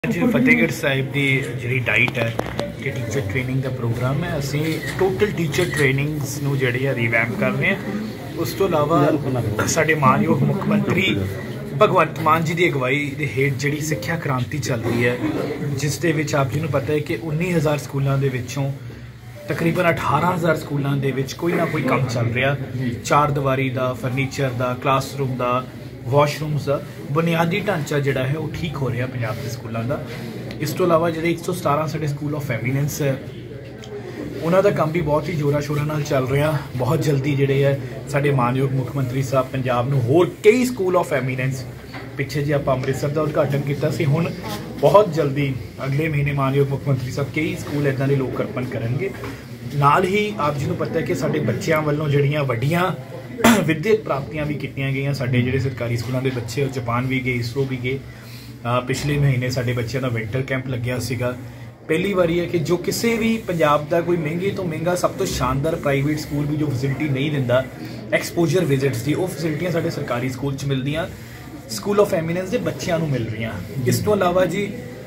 फतेहगढ़ साहिब की जी डाइट है कि टीचर ट्रेनिंग का प्रोग्राम है। असी टोटल टीचर ट्रेनिंग्स नूं जिहड़ी है रिवैम्प कर रहे हैं। उस तो इलावा साडे मानयोग मुख मंत्री भगवंत मान जी की अगवाई के हेठ जिहड़ी सिक्ख्या क्रांति चल रही है, जिस दे विच आप जी नूं पता है कि 19,000 स्कूलों के विचों तकरीबन 18,000 स्कूलों के विच कोई ना कोई काम चल रहा। चार दीवारी का, फर्नीचर का, क्लासरूम का, वॉशरूम्स का बुनियादी ढांचा जिहड़ा है वो ठीक हो रहा पंजाब के स्कूलों का। इस तो इलावा जिहड़े 117 साडे स्कूल ऑफ एमिनेंस है उन्हों का काम भी बहुत ही जोरा शोरा नाल चल रहा। बहुत जल्दी जिहड़े है साडे मानयोग मुख मंत्री साहब पंजाब नूं होर कई स्कूल ऑफ एमिनेंस, पिछे जी आप अमृतसर का उद्घाटन किया सी, हुण बहुत जल्दी अगले महीने मानयोग मुख मंत्री साहब कई स्कूल इदां दे लोकार्पण करनगे। नाल ही आप जी नूं पता है कि साडे बच्चों वालों जिहड़ियां वड्डियां विद्यक प्राप्तियां भी कीतियां गईयां। साडे जिहड़े सरकारी स्कूलों के बच्चे जापान भी गए, इसरो भी गए। पिछले महीने साडे बच्चों का विंटर कैंप लग्या सीगा। पहली बारी है कि जो किसी भी पंजाब का कोई महंगे तो महंगा सब तो शानदार प्राइवेट स्कूल भी जो फैसिलिटी नहीं दिंदा एक्सपोजर विजिट्स की, वो फैसिलिटियां साडे सरकारी स्कूल च मिलदियां, स्कूल ऑफ एमिनेंस के बच्चों को मिल रही। इस तो इलावा जी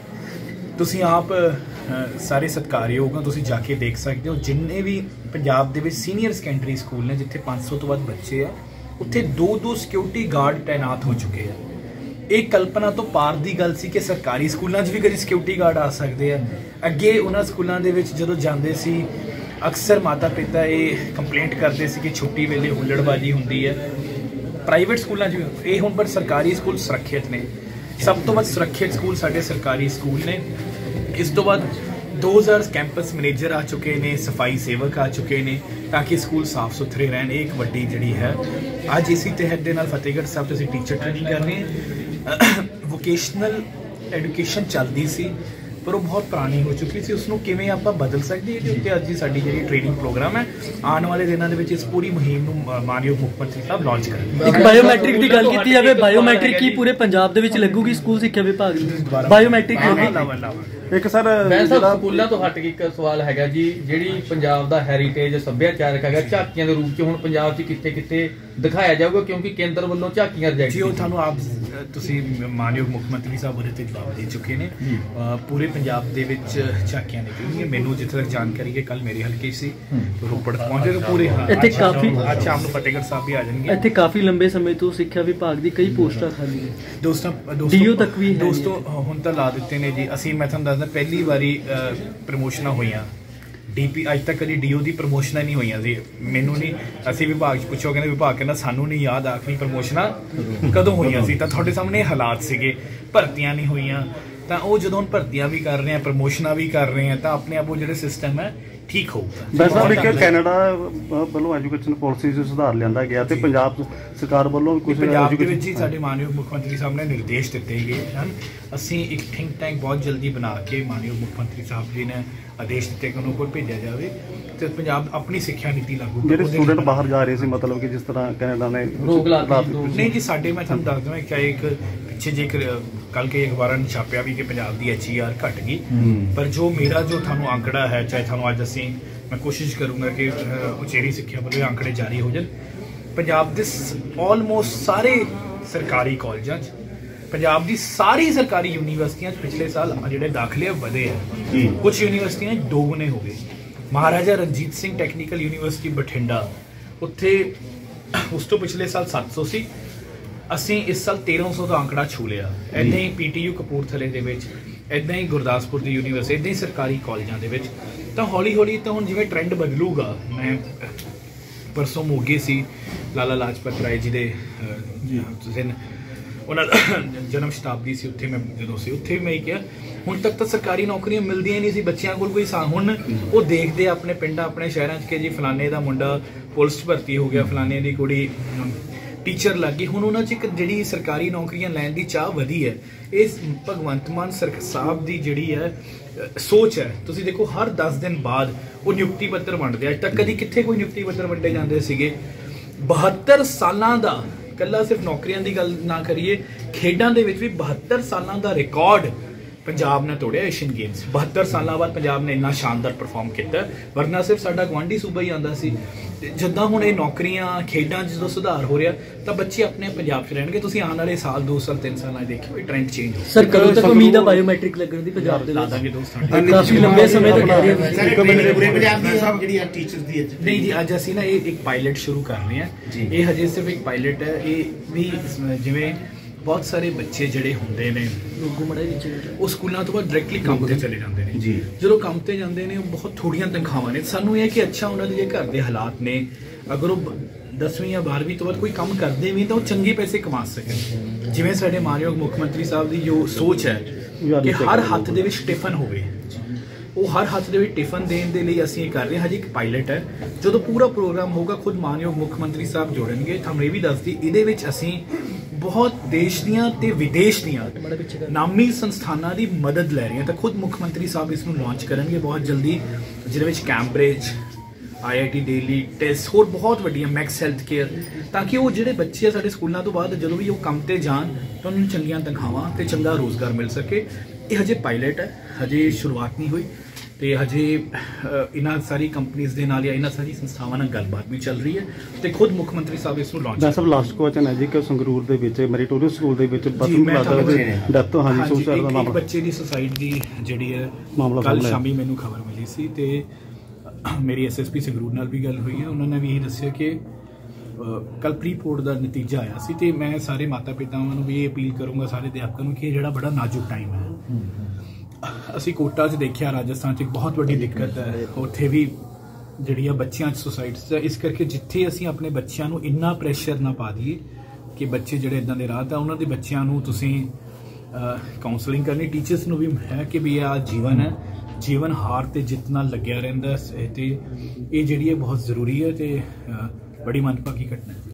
तुसीं आप सारे सत्कारयोग हो, तुसीं जाके देख सकते हो जिन्ने भी पंजाब दे विच सीनियर सैकेंडरी स्कूल ने जिथे 500 तो वध बच्चे है उत्थे 2-2 सिक्योरिटी गार्ड तैनात हो चुके हैं। एक कल्पना तो पार की गल सी कि सरकारी स्कूलों भी कभी सिक्योरिटी गार्ड आ सकते हैं। अगे उन्होंने स्कूलों के जो जाते सी अक्सर माता पिता ये कंप्लेंट करते सी कि छुट्टी वेले हुल्लड़बाजी होंदी है। प्राइवेट स्कूलों ये हुण पर सरकारी स्कूल सुरक्षित ने, सब तो वध सुरक्षित स्कूल साडे सरकारी स्कूल ने। इस तो बाद 2000 कैंपस मैनेजर आ चुके हैं, सफाई सेवक आ चुके हैं ताकि स्कूल साफ सुथरे रहन। एक वड्डी जिहड़ी है अज इसी तहत दे नाल फतेहगढ़ साहब तो असीं टीचर ट्रेनिंग कर रहे हैं। वोकेशनल एजुकेशन चलती सी पर वो बहुत पुरानी हो चुकी सी, उसनों किवें आपां बदल सकते हैं उत्ते अज साडी जिहड़ी ट्रेनिंग प्रोग्राम है आने वाले दिनों दे विच इस पूरी मुहिम नूं मानयोग मुख मंत्री साहब लॉन्च करेंगे। एक बायोमैट्रिक की गल कीती जावे, बायोमैट्रिक की पूरे पंजाब दे विच लगूगी स्कूल सिक्ख्या विभाग दी बायोमैट्रिक एक सर स्कूलों तो हट के एक सवाल है जी, जी पंजाब का हैरीटेज सभ्याचारक है झाकियां के रूप च हुण पंजाब च कित्थे कित्थे दिखाया जाऊगा क्योंकि केंद्र वालों झाकियां रिजैक्ट जी वो थानू आप तुसी मानयोग मुख मंत्री साहब ਉਹਦੇ ਤੇ जवाब दे चुके ने। पूरे पंजाब ਦੇ ਵਿੱਚ ਝਾਕੀਆਂ ਨਿਕਲਣਗੀਆਂ। ਮੈਨੂੰ ਜਿੱਥੇ ਤੱਕ ਜਾਣਕਾਰੀ ਹੈ ਕੱਲ ਮੇਰੇ ਹਲਕੇ ਸੀ ਰੋਪੜ ਪਹੁੰਚੇ ਤਾਂ ਪੂਰੇ ਇੱਥੇ ਕਾਫੀ ਅੱਜ ਸ਼ਾਮ ਨੂੰ ਫਤਿਹਗੜ੍ਹ ਸਾਹਿਬ ਵੀ ਆ ਜਾਣਗੇ। ਇੱਥੇ ਕਾਫੀ ਲੰਬੇ ਸਮੇਂ ਤੋਂ ਸਿੱਖਿਆ ਵਿਭਾਗ ਦੀ ਕਈ ਪੋਸਟਾਂ ਖਾਲੀ ਨੇ ਦੋਸਤੋ ਡੀਓ ਤੱਕ ਵੀ ਦੋਸਤੋ ਹੁਣ ਤਾਂ ਲਾ ਦਿੱਤੇ ਨੇ ਜੀ। ਅਸੀਂ ਮੈਂ ਤੁਹਾਨੂੰ ਦੱਸਦਾ ਪਹਿਲੀ ਵਾਰੀ ਪ੍ਰਮੋਸ਼ਨਾਂ ਹੋਈਆਂ डीपी अज तक कभी डीओ की प्रमोशन नहीं हुई जी। मैनू नहीं असी विभाग पुछो कहते विभाग कहना सानू नहीं याद आखिरी प्रमोशना कदों हुई सी, तो थोड़े सामने हालात से भर्तियां नहीं हुई तो वो जो भर्तियां भी कर रहे हैं प्रमोशना भी कर रहे हैं तो अपने आप वो जो सिस्टम है ठीक होगा। वैसे कैनेडा वालों एजुकेशन पॉलिसी सुधार लिया गया तो पंजाब सरकार वालों कुछ पंजाब के जी साडे मानयोग मुख मंत्री साहब ने निर्देश दिते गए हैं। असी एक थिंक टैंक बहुत जल्दी बना के मानयोग मुख मंत्री साहब जी ने आदेश दिते कि उन्होंने को भेजा जाए तो पंजाब अपनी सिक्ख्या नीति लागू जो स्टूडेंट बाहर जा रहे थे, मतलब कि जिस तरह कैनेडा ने रोक ला नहीं जी। साडे मैं तुहानू दस दूं क्या एक पिछे जे कल के अखबारों ने छापिया भी कि पंजाब की HER घट गई, पर जो मेरा जो थानू आंकड़ा है चाहे थानू अज असीं मैं कोशिश करूँगा कि उचेरी सिक्ख्या वाले आंकड़े जारी हो जाए। पंजाब के ऑलमोस्ट सारे सरकारी कॉलेजों पंजाब की सारी सरकारी यूनिवर्सिटियां पिछले साल जिहड़े दाखिले वधे हैं। कुछ यूनिवर्सिटियां दोगुने हो गए। महाराजा रणजीत सिंह टैक्नीकल यूनिवर्सिटी बठिंडा उत्थे उस तो पिछले साल 700 सी, असीं इस साल 1300 का आंकड़ा छू लिया। इदां ही PTU कपूरथले दे विच, इदां ही गुरदासपुर की यूनिवर्सिटी, इदां ही सरकारी कॉलेजों के विच तो हौली हौली तो हुण जिवें ट्रेंड बदलूगा। मैं परसों मोगे सी लाला लाजपत राय जी दे दिन उन्होंने जन्म शताब्दी से उत्थे मैं जो से उत्थे भी मैं क्या हुण तक तो सरकारी नौकरियां मिलदियां नहीं सी बच्चों को कोई हुण वो देखते अपने पिंडां अपने शहरों के जी फलाने का मुंडा पुलिस भर्ती हो गया, फलाने की कुड़ी टीचर लग गई। हुण उन्हां च एक जिहड़ी सरकारी नौकरियां लैण दी चाह वधी है। इस भगवंत मान साहब की जिहड़ी है सोच है। तुसीं देखो हर 10 दिन बाद वो नियुक्ति पत्र वंडदे। अज तक कभी कित्थे कोई नियुक्ति पत्र वंडे जांदे सीगे। 72 सालां दा कल्ला सिर्फ नौकरियां की गल ना करिए, खेडां दे विच भी 72 सालां दा रिकॉर्ड पंजाब ने तोड़िया एशियन गेम्स 72 सालों बाद पंजाब ने इन्ना शानदार परफॉर्म किया, वरना सिर्फ साडा गुआढ़ी सूबा ही आंदा सी। जिद्दां हुण ये नौकरियां खेडां जो सुधार हो रहा तो बच्चे अपने पंजाब च रहणगे। तुसीं आने वाले साल 2 साल 3 साल देखिओ ट्रेंड चेंज हो। सर कदों तक उम्मीद है बायोमैट्रिक लगण दी पंजाब दे ला दांगे दोस्त काफी लंबे समय तक कह रहे नहीं जी। अज असीं ना एक पायलट शुरू कर रहे हैं। ये हजे सिर्फ एक पायलट है। ये भी जिवें बहुत सारे बच्चे ਜਿਹੜੇ ਹੁੰਦੇ ਨੇ ਉਹ ਸਕੂਲਾਂ ਤੋਂ ਬਾਅਦ ਡਾਇਰੈਕਟਲੀ ਕੰਮ ਤੇ ਚਲੇ ਜਾਂਦੇ ਨੇ ਜੀ। ਜਦੋਂ ਕੰਮ ਤੇ ਜਾਂਦੇ ਨੇ ਉਹ ਬਹੁਤ ਥੋੜੀਆਂ ਤਨਖਾਹਾਂ ਨੇ। ਸਾਨੂੰ ਇਹ ਕਿ ਅੱਛਾ ਉਹਨਾਂ ਦੇ ਜੇ ਘਰ ਦੇ ਹਾਲਾਤ ਨੇ, ਅਗਰ ਉਹ 10ਵੀਂ ਜਾਂ 12ਵੀਂ ਤੋਂ ਬਾਅਦ ਕੋਈ ਕੰਮ ਕਰਦੇ ਵੀ ਤਾਂ ਉਹ ਚੰਗੇ ਪੈਸੇ ਕਮਾ ਸਕਣ। ਜਿਵੇਂ ਸਾਡੇ ਮਾਨਯੋਗ ਮੁੱਖ ਮੰਤਰੀ ਸਾਹਿਬ ਦੀ ਜੋ ਸੋਚ ਹੈ ਕਿ ਹਰ ਹੱਥ ਦੇ ਵਿੱਚ ਟਿਫਨ ਹੋਵੇ, ਉਹ ਹਰ ਹੱਥ ਦੇ ਵਿੱਚ ਟਿਫਨ ਦੇਣ ਦੇ ਲਈ ਅਸੀਂ ਇਹ ਕਰ ਰਹੇ ਹਾਂ। ਹਜੇ ਇੱਕ ਪਾਇਲਟ ਹੈ। ਜਦੋਂ ਪੂਰਾ ਪ੍ਰੋਗਰਾਮ ਹੋਊਗਾ ਖੁਦ ਮਾਨਯੋਗ ਮੁੱਖ ਮੰਤਰੀ ਸਾਹਿਬ ਜੋੜਨਗੇ। ਤੁਹਾਨੂੰ ਇਹ ਵੀ ਦੱਸਦੀ ਇਹਦੇ ਵਿੱਚ ਅਸੀਂ बहुत देश दियां ते विदेश दियां नामी संस्थानां दी मदद लै रहे हैं। तो खुद मुख्य मंत्री साहब इसनूं लॉन्च करेंगे बहुत जल्दी, जिहदे विच कैम्ब्रिज, IIT दिल्ली, टेस्ट होर बहुत वड्डियां मैक्स हैल्थ केयर, ताकि वो जिहड़े बच्चे साडे स्कूलों तो बाद जदों भी वो काम ते जान तो उन्होंने चंगियां तनखावां ते चंगा रोज़गार मिल सके। ये हजे पायलट है, हजे शुरुआत नहीं हुई ਤੇ ਹਜੇ ਇਹਨਾਂ ਸਾਰੀ ਕੰਪਨੀਆਂ ਦੇ ਨਾਲ ਜਾਂ ਇਹਨਾਂ ਸਾਰੀ ਸੰਸਥਾਵਾਂ ਨਾਲ ਗੱਲਬਾਤ ਵੀ ਚੱਲ ਰਹੀ ਹੈ ਤੇ ਖੁਦ ਮੁੱਖ ਮੰਤਰੀ ਸਾਹਿਬ ਇਸ ਨੂੰ ਲਾਂਚ ਕਰ ਰਹੇ ਹਨ। ਲਾਸਟ ਕੁਐਸਚਨ ਹੈ ਜੀ ਕਿ ਸੰਗਰੂਰ ਦੇ ਵਿੱਚ ਮੈਰੀਟੋਰੀਅਸ ਸਕੂਲ ਦੇ ਵਿੱਚ ਬਾਥਰੂਮ ਡੈਥ ਹਾਂਜੀ ਸੋਸ਼ਲ ਦਾ ਮਾਮਲਾ, ਬੱਚੇ ਦੀ ਸੁਸਾਈਡ ਦੀ ਜਿਹੜੀ ਹੈ ਕੱਲ ਸ਼ਾਮੀ ਮੈਨੂੰ ਖਬਰ ਮਿਲੀ ਸੀ ਤੇ ਮੇਰੀ SSP ਸੰਗਰੂਰ ਨਾਲ ਵੀ ਗੱਲ ਹੋਈ ਹੈ। ਉਹਨਾਂ ਨੇ ਵੀ ਇਹ ਦੱਸਿਆ ਕਿ ਕੱਲ ਪ੍ਰੀਪੋਰਟ ਦਾ ਨਤੀਜਾ ਆਇਆ ਸੀ ਤੇ ਮੈਂ ਸਾਰੇ ਮਾਤਾ ਪਿਤਾਵਾਂ ਨੂੰ ਵੀ ਇਹ ਅਪੀਲ ਕਰੂੰਗਾ, ਸਾਰੇ ਅਧਿਆਪਕਾਂ ਨੂੰ, ਕਿ ਇਹ ਜਿਹੜਾ ਬੜਾ ਨਾਜ਼ੁਕ ਟਾਈਮ ਹੈ। ਅਸੀਂ ਕੋਟਾ 'ਚ ਦੇਖਿਆ, ਰਾਜਸਥਾਨ 'ਚ ਇੱਕ ਬਹੁਤ ਵੱਡੀ ਦਿੱਕਤ ਹੈ, ਉੱਥੇ ਵੀ ਜਿਹੜੀ ਆ ਬੱਚਿਆਂ 'ਚ ਸੁਸਾਈਡਸ ਹੈ। ਇਸ ਕਰਕੇ ਜਿੱਥੇ ਅਸੀਂ ਆਪਣੇ ਬੱਚਿਆਂ ਨੂੰ ਇੰਨਾ ਪ੍ਰੈਸ਼ਰ ਨਾ ਪਾ ਦਈਏ ਕਿ ਬੱਚੇ ਜਿਹੜੇ ਇੱਦਾਂ ਦੇ ਰਾਹ ਤਾਂ ਉਹਨਾਂ ਦੇ ਬੱਚਿਆਂ ਨੂੰ ਤੁਸੀਂ ਕਾਉਂਸਲਿੰਗ ਕਰਨੀ। ਟੀਚਰਸ ਨੂੰ ਵੀ ਹੈ ਕਿ ਵੀ ਆਹ ਜੀਵਨ ਹੈ, ਜੀਵਨ ਹਾਰ ਤੇ ਜਿੱਤ ਨਾਲ ਲੱਗਿਆ ਰਹਿੰਦਾ ਤੇ ਇਹ ਜਿਹੜੀ ਹੈ ਬਹੁਤ ਜ਼ਰੂਰੀ ਹੈ ਤੇ ਬੜੀ ਮੰਦਭਾਗੀ ਘਟਨਾ ਹੈ।